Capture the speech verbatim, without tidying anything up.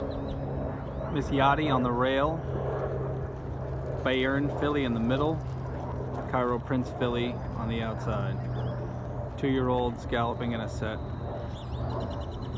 Miss Yachty on the rail, Bayern filly in the middle, Cairo Prince filly on the outside. Two-year-olds galloping in a set.